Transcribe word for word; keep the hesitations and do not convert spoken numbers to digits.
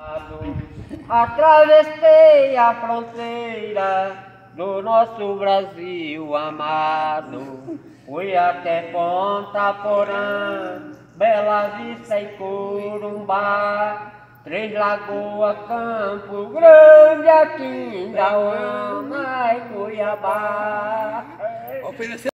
Atravessei a fronteira do nosso Brasil amado, fui até Ponta Porã, Bela Vista e Corumbá, Três Lagoas, Campo Grande, Aquindauana e Cuiabá.